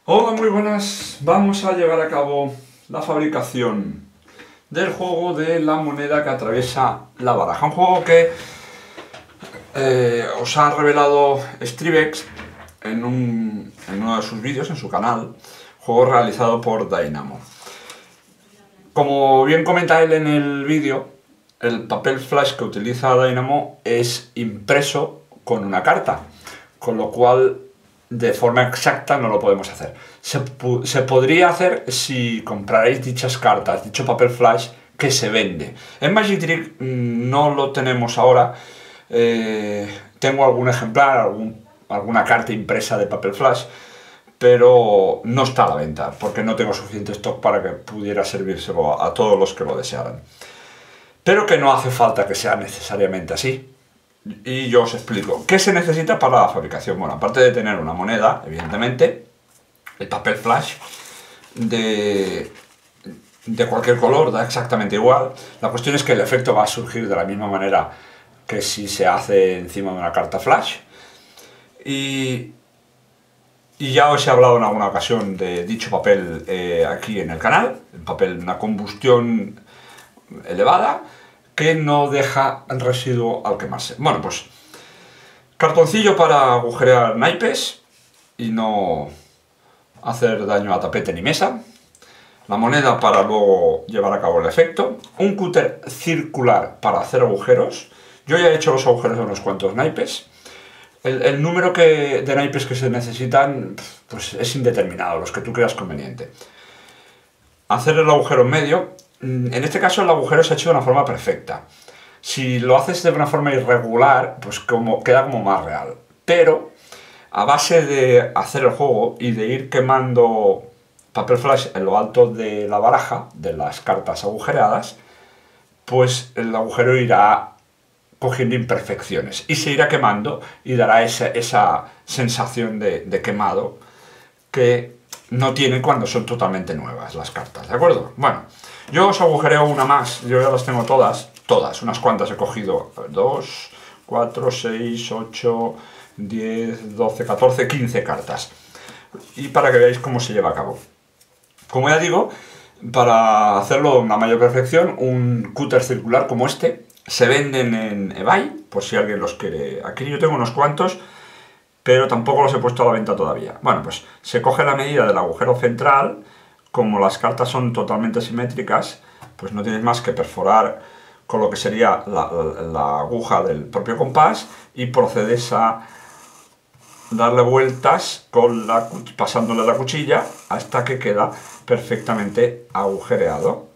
Hola, muy buenas. Vamos a llevar a cabo la fabricación del juego de la moneda que atraviesa la baraja. Un juego que os ha revelado Strivex en uno de sus vídeos, en su canal. Juego realizado por Dynamo. Como bien comenta él en el vídeo, el papel flash que utiliza Dynamo es impreso con una carta, con lo cual de forma exacta no lo podemos hacer. Se podría hacer si comprarais dichas cartas, dicho papel flash que se vende. En Magic Trick no lo tenemos ahora. Tengo algún ejemplar, alguna carta impresa de papel flash, pero no está a la venta porque no tengo suficiente stock para que pudiera servírselo a todos los que lo desearan. Pero que no hace falta que sea necesariamente así. Y yo os explico. ¿Qué se necesita para la fabricación? Bueno, aparte de tener una moneda, evidentemente, el papel flash de cualquier color da exactamente igual. La cuestión es que el efecto va a surgir de la misma manera que si se hace encima de una carta flash. Y ya os he hablado en alguna ocasión de dicho papel aquí en el canal. El papel de una combustión elevada que no deja el residuo al quemarse. Bueno, pues cartoncillo para agujerear naipes y no hacer daño a tapete ni mesa. La moneda para luego llevar a cabo el efecto. Un cúter circular para hacer agujeros. Yo ya he hecho los agujeros de unos cuantos naipes. El número de naipes que se necesitan pues es indeterminado, los que tú creas conveniente. Hacer el agujero en medio. En este caso el agujero se ha hecho de una forma perfecta. Si lo haces de una forma irregular, pues queda como más real. Pero a base de hacer el juego y de ir quemando papel flash en lo alto de la baraja, de las cartas agujereadas, pues el agujero irá cogiendo imperfecciones y se irá quemando y dará esa sensación de quemado que no tienen cuando son totalmente nuevas las cartas, ¿de acuerdo? Bueno, yo os agujereo una más, yo ya las tengo todas, unas cuantas he cogido, 2, 4, 6, 8, 10, 12, 14, 15 cartas. Y para que veáis cómo se lleva a cabo. Como ya digo, para hacerlo de una mayor perfección, un cúter circular como este, se venden en eBay, por si alguien los quiere. Aquí yo tengo unos cuantos, pero tampoco los he puesto a la venta todavía. Bueno, pues se coge la medida del agujero central. Como las cartas son totalmente simétricas, pues no tienes más que perforar con lo que sería la aguja del propio compás y procedes a darle vueltas pasándole la cuchilla hasta que queda perfectamente agujereado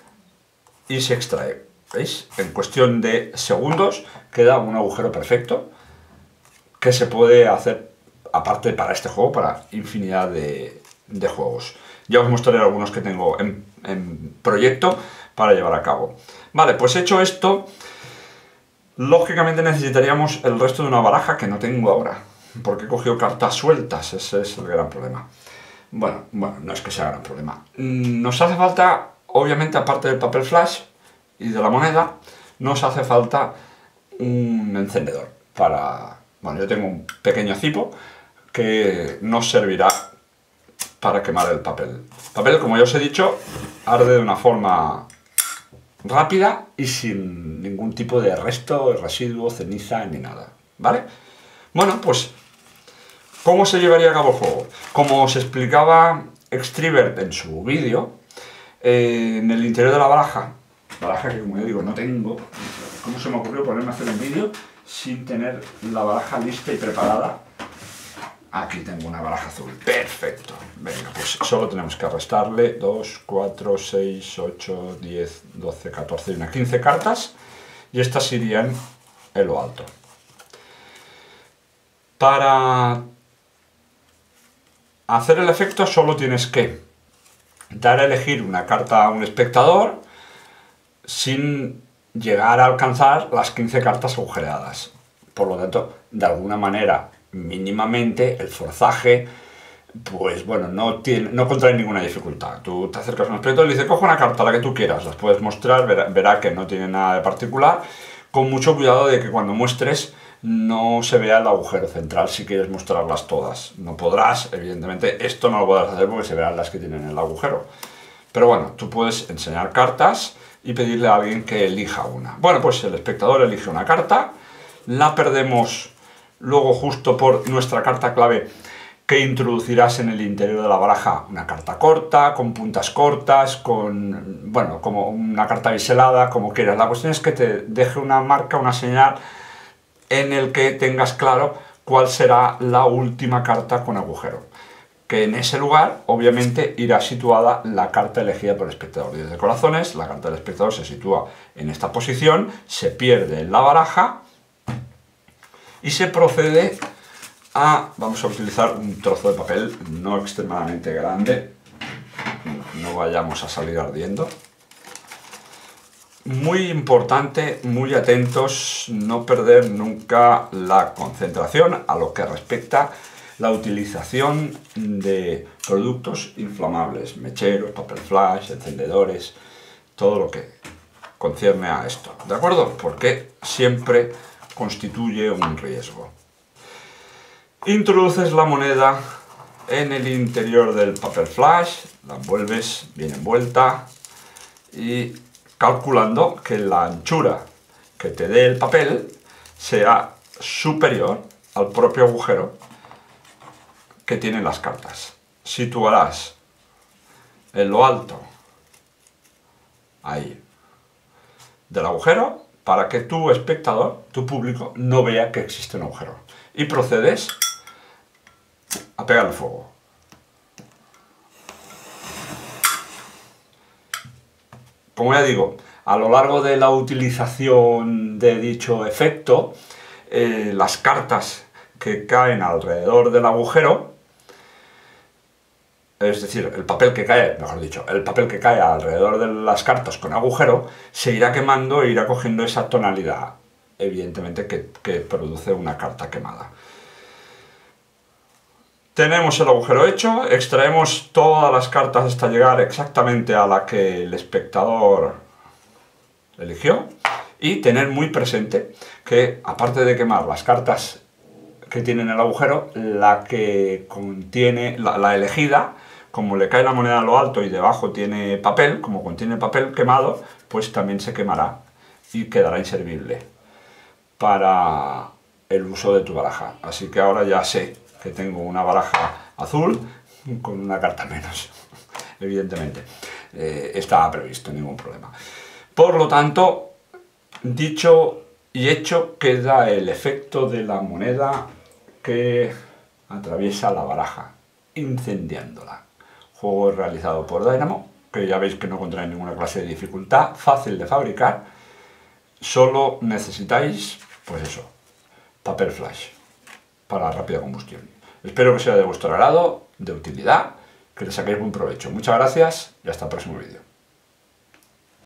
y se extrae. ¿Veis? En cuestión de segundos queda un agujero perfecto que se puede hacer, aparte para este juego, para infinidad de juegos. Ya os mostraré algunos que tengo en proyecto para llevar a cabo. Vale, pues hecho esto, lógicamente necesitaríamos el resto de una baraja que no tengo ahora, porque he cogido cartas sueltas, ese es el gran problema. Bueno, no es que sea gran problema. Nos hace falta, obviamente, aparte del papel flash y de la moneda, nos hace falta un encendedor para... Bueno, yo tengo un pequeño cipo que nos servirá para quemar el papel. El papel, como ya os he dicho, arde de una forma rápida y sin ningún tipo de resto, residuo, ceniza ni nada, ¿vale? Bueno, pues, ¿cómo se llevaría a cabo el juego? Como os explicaba Xtrivert en su vídeo, en el interior de la baraja que como ya digo no tengo, ¿cómo se me ocurrió ponerme a hacer un vídeo sin tener la baraja lista y preparada? Aquí tengo una baraja azul, perfecto. Venga, pues solo tenemos que restarle 2, 4, 6, 8, 10, 12, 14 y unas 15 cartas y estas irían en lo alto. Para hacer el efecto solo tienes que dar a elegir una carta a un espectador sin llegar a alcanzar las 15 cartas agujereadas. Por lo tanto, de alguna manera, mínimamente, el forzaje, pues bueno, no contrae ninguna dificultad. Tú te acercas a un espectador y le dices, coge una carta, la que tú quieras, las puedes mostrar, verá que no tiene nada de particular, con mucho cuidado de que cuando muestres no se vea el agujero central si quieres mostrarlas todas. No podrás, evidentemente, esto no lo podrás hacer porque se verán las que tienen el agujero. Pero bueno, tú puedes enseñar cartas y pedirle a alguien que elija una. Bueno, pues el espectador elige una carta, la perdemos luego justo por nuestra carta clave que introducirás en el interior de la baraja. Una carta corta, con puntas cortas, con, bueno, como una carta biselada, como quieras. La cuestión es que te deje una marca, una señal en el que tengas claro cuál será la última carta con agujero. Que en ese lugar, obviamente, irá situada la carta elegida por el espectador. 10 de corazones, la carta del espectador se sitúa en esta posición, se pierde en la baraja y se procede a... Vamos a utilizar un trozo de papel no extremadamente grande, no vayamos a salir ardiendo. Muy importante, muy atentos, no perder nunca la concentración a lo que respecta la utilización de productos inflamables, mecheros, papel flash, encendedores, todo lo que concierne a esto, ¿de acuerdo? Porque siempre constituye un riesgo. Introduces la moneda en el interior del papel flash, la envuelves bien envuelta y calculando que la anchura que te dé el papel sea superior al propio agujero que tienen las cartas. Situarás en lo alto, ahí, del agujero para que tu espectador, tu público, no vea que existe un agujero. Y procedes a pegarle fuego. Como ya digo, a lo largo de la utilización de dicho efecto, las cartas que caen alrededor del agujero, es decir, el papel que cae, mejor dicho, el papel que cae alrededor de las cartas con agujero, se irá quemando e irá cogiendo esa tonalidad, evidentemente, que produce una carta quemada. Tenemos el agujero hecho, extraemos todas las cartas hasta llegar exactamente a la que el espectador eligió y tener muy presente que, aparte de quemar las cartas que tienen el agujero, la que contiene, la elegida, como le cae la moneda a lo alto y debajo tiene papel, como contiene papel quemado, pues también se quemará y quedará inservible para el uso de tu baraja. Así que ahora ya sé que tengo una baraja azul con una carta menos, evidentemente. Estaba previsto, ningún problema. Por lo tanto, dicho y hecho, queda el efecto de la moneda que atraviesa la baraja, incendiándola. Juego realizado por Dynamo, que ya veis que no contrae ninguna clase de dificultad, fácil de fabricar. Solo necesitáis, pues eso, papel flash para rápida combustión. Espero que sea de vuestro agrado, de utilidad, que le saquéis buen provecho. Muchas gracias y hasta el próximo vídeo.